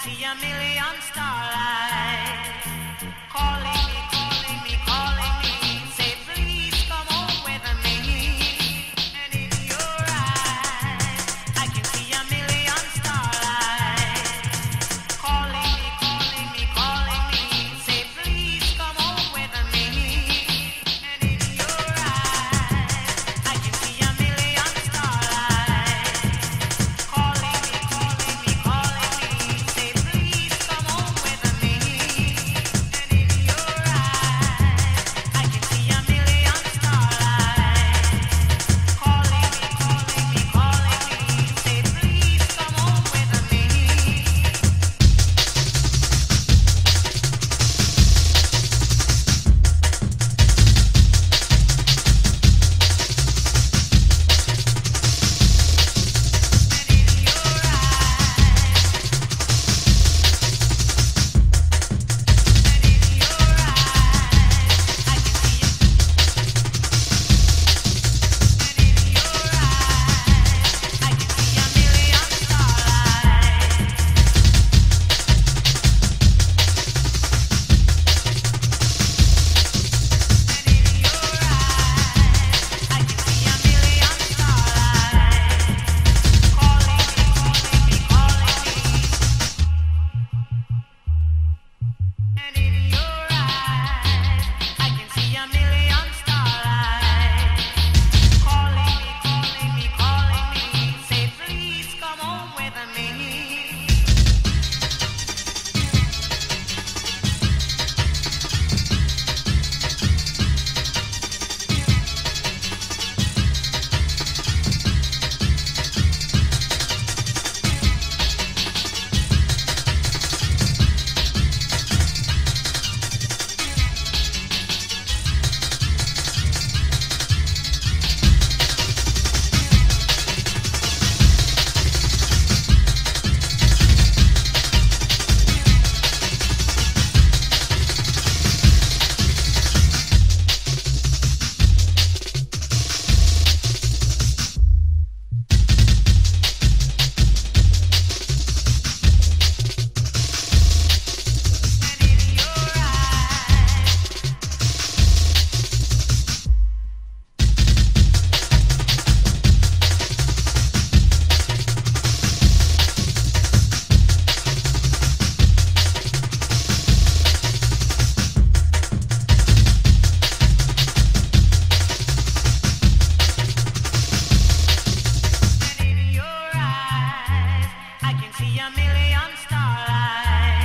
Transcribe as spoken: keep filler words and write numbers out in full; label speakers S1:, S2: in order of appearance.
S1: see a million starlights calling me, calling me, calling me. Say, please come home with me. And in your eyes, I can see a million starlights calling me, calling me, calling me. Say, please come home with me. And in your eyes, I can see a million starlights calling me, calling me, calling me. Say, please come home with me. And in your eyes, I can see a million starlights calling me, calling me, calling me. Say, please come home with me. And in your eyes, I can see a million starlights calling me, calling me, calling me. Say, please come home with me. And in your eyes, I can see a million starlights